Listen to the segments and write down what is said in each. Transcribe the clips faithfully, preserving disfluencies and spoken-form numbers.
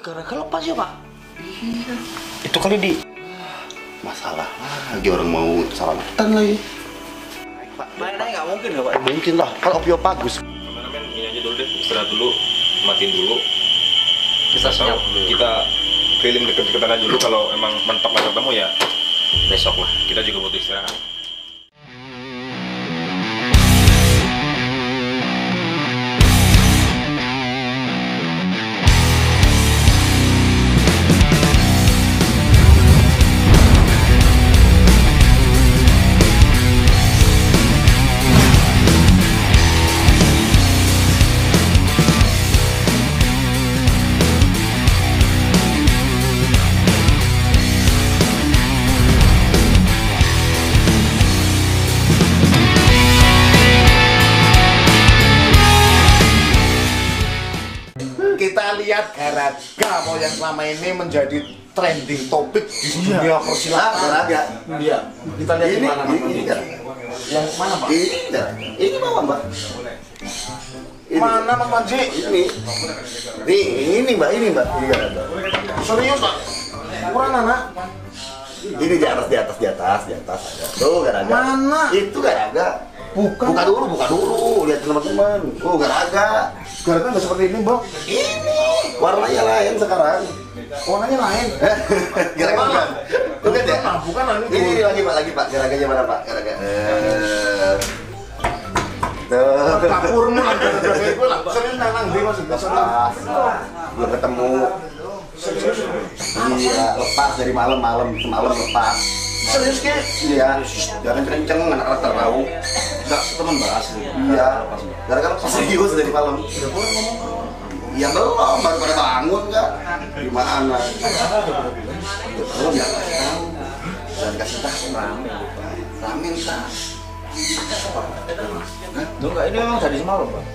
Gara-gara lepas ya Pak? Iya. Itu kali di Masalah lagi orang mau selamatan lagi. Pak, naik-naik nggak mungkin ya Pak? Mungkin lah, kalau Opio bagus. Kameramen ini aja dulu deh, istirahat dulu, matiin dulu. Kita senyap dulu. Kita keliling deket-deketan aja dulu, kalau emang mentok nggak ketemu ya Besok lah. kita juga butuh istirahat. Kita lihat Garaga mau yang selama ini menjadi trending topik di dunia persilatan. Garaga. Iya. Kita lihat Ini, di mana ini, Pak? ini, Yang mana Pak? ini, ini bawa Mbak. Ini. Mana Mas Panji? Ini. Nih, ini Mbak, ini Mbak. Ini Garaga. Serius Pak? Kurang anak? Ini di atas, di atas, di atas, di atas ada. Tuh Garaga. Mana? Itu Garaga. Bukan. Buka dulu, buka dulu. Lihat teman-teman. Oh Garaga. Gara-gara nggak seperti ini Bang. Ini warnanya lain sekarang. Warnanya lain. Garaga bukan. Bukan ya? Ah, bukan ini. Ini, ini lagi Pak, lagi Pak. Garaganya mana Pak? Garaga. Eh. Tuh. Kapurmu lah gara-gara gue lah. Serius nang di Mas. Nggak serius. Lepas. Belum ketemu. Iya, lepas dari malam-malam, semalam lepas. Serius Ki? Iya, jangan kenceng, anak-anak tahu. Nggak teman bahas. Iya, gara-gara lepas serius dari malam. Udah kurang ngomong. Iya belum, baru pada bangun kan? Gimana? Belum ya kasih tahu. Dan kasih tahu rame, rame entah. Tuh nggak ini memang dari semalam Pak.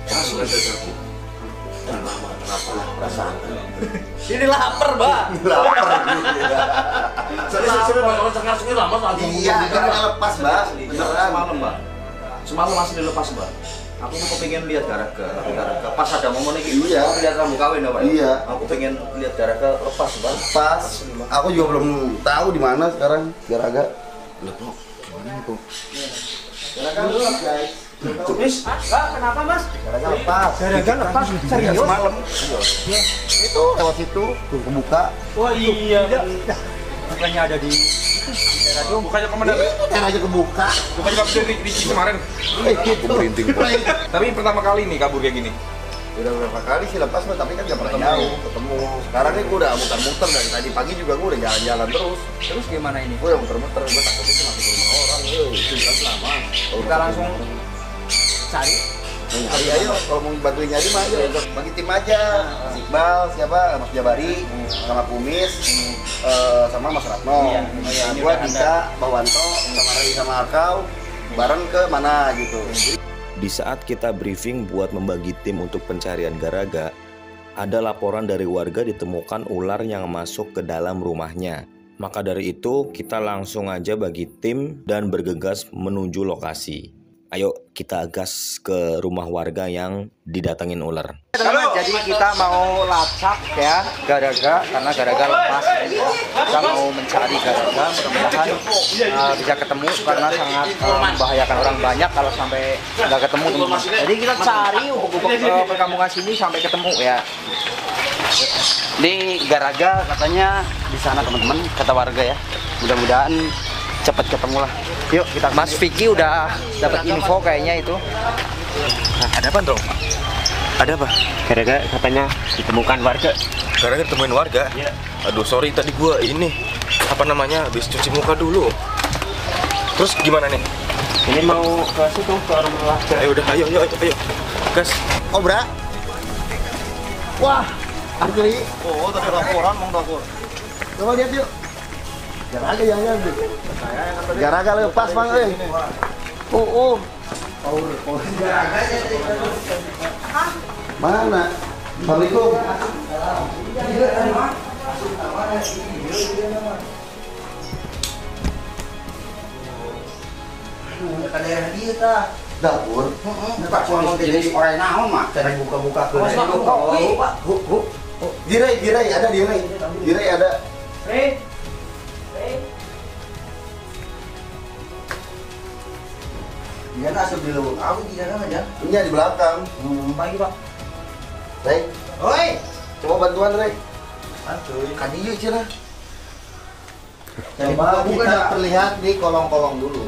Perasaan. Ini lapar Mbak. Lapar. Serius serius Pak. Kalau cengar cengar lama langsung. Iya, karena lepas, Mbak. Beneran. Semalam Mbak. Semalam masih dilepas Mbak. Aku mau pengen lihat Garaga, tapi Garaga pas ada momen ini. Iya. Aku lihat rambut kawin ya Pak. Iya. Aku pengen lihat Garaga lepas Mbak. Pas. Aku juga belum tahu di mana sekarang Garaga. Loh, bro, gimana itu? Garaga lepas, guys. Terus, Pak, kenapa Mas? Garaga lepas. Garaga lepas, serius? Semalam. Itu lewat situ, tuh kebuka. Wah iya. Bukannya ada di daerah itu. Bukannya kemana? Itu kan aja kebuka. Bukannya kabur dari Ricci kemarin? Eh, gitu. Merinding. Tapi pertama kali nih kabur kayak gini. Udah berapa kali sih lepas, Mas, tapi kan gak pernah jauh ketemu. Sekarang ini gue udah muter-muter dari tadi pagi juga gue udah jalan-jalan terus. Terus gimana ini? Gue udah muter-muter, gue takutnya sih masuk ke rumah orang. Eh, itu kan lama. Kalau Kita langsung cari. nyari ayo, kalau mau bantuin nyari mah ayo, bagi tim aja. Iqbal, siapa? Mas Jabari, sama Kumis, eh, sama Mas Ratno. Iya, Nah, iya, ini gua udah Dika, Bawanto, sama Rai sama Arkau, bareng ke mana gitu. Di saat kita briefing buat membagi tim untuk pencarian Garaga, ada laporan dari warga ditemukan ular yang masuk ke dalam rumahnya. Maka dari itu kita langsung aja bagi tim dan bergegas menuju lokasi. Ayo kita gas ke rumah warga yang didatengin ular. Teman-teman, jadi kita mau lacak ya Garaga karena Garaga lepas. Kita mau mencari Garaga, mudah-mudahan uh, bisa ketemu karena sangat uh, membahayakan orang banyak kalau sampai nggak ketemu teman-teman. Jadi kita cari ubuk-ubuk uh, perkampungan sini sampai ketemu ya. Di Garaga katanya di sana teman-teman, kata warga ya. Mudah-mudahan cepat ketemu lah. Yuk kita. Mas Vicky udah dapat info kayaknya itu. Nah, ada apa dong? Ada apa? Garaga katanya ditemukan warga. Gara-gara temuin warga? Iya. Aduh sorry tadi gua ini apa namanya habis cuci muka dulu. Terus gimana nih? Ini mau ke situ ke rumah warga. Ayo udah ayo ayo ayo, ayo. Gas. Kobra. Wah, asli. Oh, tadi laporan mau lapor. Coba lihat yuk. Garaga yang nyambil. Garaga lepas bang, eh. Oh, oh. Mana? Assalamualaikum. Ke daerah dia tah. Dapur. Pak cuma jadi orang naon mah. Cari buka-buka ke. Bu, bu. Oh, dirai, dirai ada dirai. Dirai ada. Rey. Rey. Dia nak asal dulu. Aku di sana aja. Ini di belakang. Hmm, pagi, Pak. Rey. Oi. Coba bantuan, Rey. Bantu. Kadieu cenah. Coba Coba kita terlihat di kolong-kolong dulu.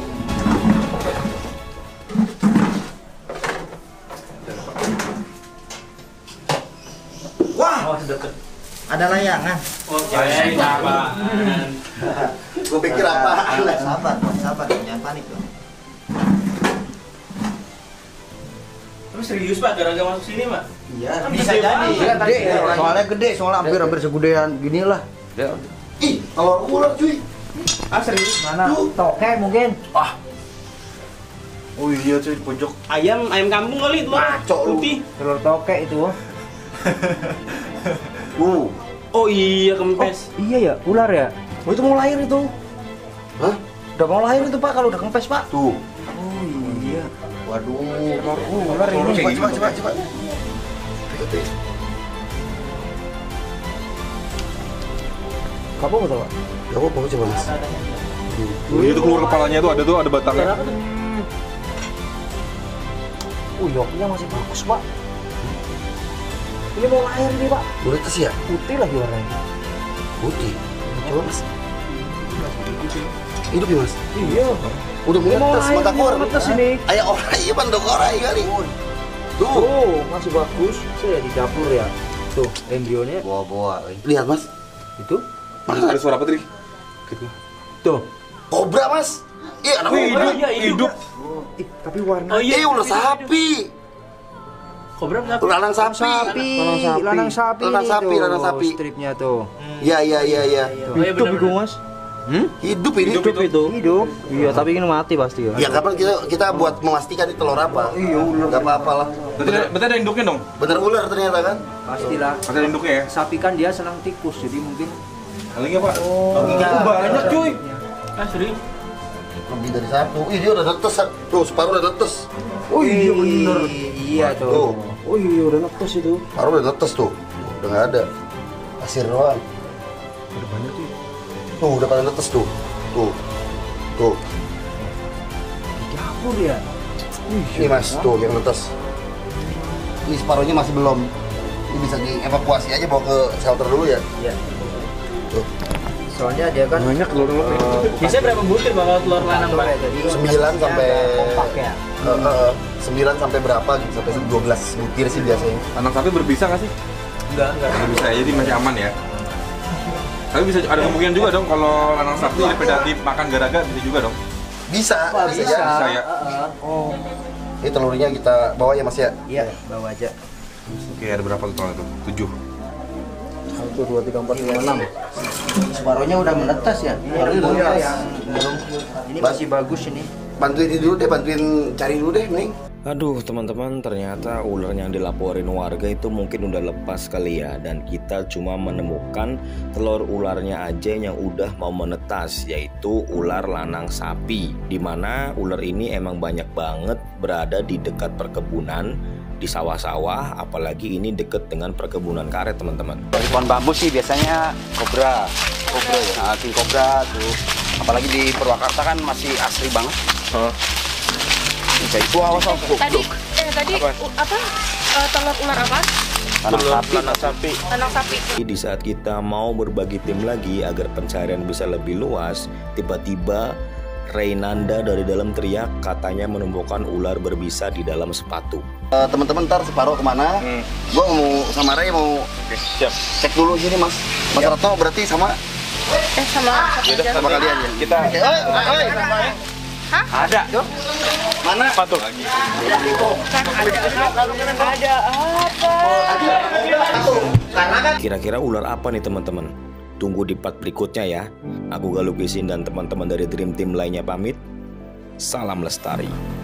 Wah, ada layangan. Oh, cewek apaan? Gue pikir apaan? Sabar, sabar, jangan panik dong. Tapi serius Pak, gara-gara masuk sini Pak? Iya, Kan bisa gede jadi. banget. Iya, tadi soalnya gede, soalnya hampir hampir segedean gini lah. Ih, telur ular cuy. Ah serius? Mana? Toke mungkin. Ah. Oh iya cuy, di pojok. Ayam, ayam kampung kali telur Maco lu. putih. Telur toke itu. Uh. Oh iya kempes. Iya ya, ular ya. Oh itu mau lahir itu. Hah? Udah mau lahir itu Pak, kalau udah kempes Pak. Tuh. Oh iya. Waduh. Telur ular ini. Coba, coba, coba, coba. Kamu betul Pak? Kamu mau coba mas? Oh, itu keluar kepalanya tuh ada tuh, ada batangnya. Uh, yoknya masih bagus Pak. Ini mau lahir nih Pak. Buletes ya? Putih lagi warnanya. Putih. Coba mas. Hidup ya mas? Iya. Udah Ini mau buletes, lahir, mata mau kor. menetes ini. Ayo orang, iya bandung orang kali. Tuh. Oh, masih bagus. Saya di dapur ya. Tuh, embrionya. Bawa-bawa. Lihat mas. Itu. Ada suara apa tadi? Gitu. Tuh. Kobra mas. Iya anak Wih, kobra. iya, hidup. Ih, tapi warna Oh iya. Eh ular sapi. Kobra sapi. Lanang sapi. sapi. Lanang sapi. Lanang ini sapi, tuh, lanang sapi. Stripnya tuh. Iya iya iya iya. Oh iya Hidup benar. itu Mas. Hmm? Hidup ini. Hidup itu. Hidup. Iya, tapi ini mati pasti ya. Ya kapan kita kita buat memastikan itu telur apa? Iya ular. Gak apa-apa lah. Berarti ada, berarti ada induknya dong? Bener ular ternyata kan? Pastilah. Ada induknya ya? Sapi kan dia senang tikus, jadi mungkin Palingnya Pak. oh, iya. Banyak cuy. Ah serius? Lebih dari satu. Ih dia udah netes. Tuh separuh udah netes. Oh iya bener. Iya tuh. Tuh. Oh iya udah netes itu. Separuh udah netes tuh. Udah nggak ada. Pasir doang. Ada banyak cuy. Tuh udah pada netes tuh. Tuh. Tuh. Di dapur ya. Ini mas tuh yang netes. Ini separuhnya masih belum. Ini bisa dievakuasi aja bawa ke shelter dulu ya. Iya. Tuh. Soalnya dia kan Banyak telur-telur. eh, Biasanya berapa butir bakal telur lanang Pak? Jadi Sembilan sampai kompak ya. Eh, eh, eh, sembilan sampai berapa gitu sampai dua belas butir sih biasanya. Anak sapi berbisa nggak sih? Enggak, enggak. Nggak bisa ya, jadi masih aman ya. Tapi bisa ada kemungkinan juga dong kalau lanang sapi daripada dimakan garaga bisa juga dong. Bisa, Wah, bisa, bisa. ya. Bisa ya. Heeh. Oh. Ini telurnya kita bawa ya mas ya. Iya, bawa aja. Oke, ada berapa tuh telur itu? Tujuh. Satu, dua, tiga, empat, lima, enam. Separuhnya udah menetas ya. Separuhnya udah Iya, menetas. yang belum. Ini masih bagus ini. Bantuin ini dulu deh, bantuin cari dulu deh nih. Aduh teman-teman, ternyata ular yang dilaporin warga itu mungkin udah lepas kali ya. Dan kita cuma menemukan telur ularnya aja yang udah mau menetas, yaitu ular lanang sapi. Dimana ular ini emang banyak banget berada di dekat perkebunan, di sawah-sawah, apalagi ini deket dengan perkebunan karet teman-teman. Di pohon bambu sih biasanya kobra, kobra ya, nah, king kobra tuh. Apalagi di Purwakarta kan masih asli banget. Huh? Bisa itu awas aku. Tadi eh tadi Apa? u- apa? Eh, telur ular apa? Anak sapi. Anak sapi. Anak sapi. Di saat kita mau berbagi tim lagi agar pencarian bisa lebih luas, tiba-tiba Reynanda dari dalam teriak katanya menemukan ular berbisa di dalam sepatu. Eh, teman-teman ntar separuh kemana? Hmm. Gua mau sama Ray mau Oke, siap. cek dulu sini mas. Mas Ratno berarti sama Eh sama satu aja. sama kalian ya. Kita Oke, oi, oi, oi. Ada. Mana? sepatu. Kan ada. Ada apa? Kira-kira ular apa nih teman-teman? Tunggu di part berikutnya ya. Aku Galuh Kisin dan teman-teman dari Dream Team lainnya pamit. Salam lestari.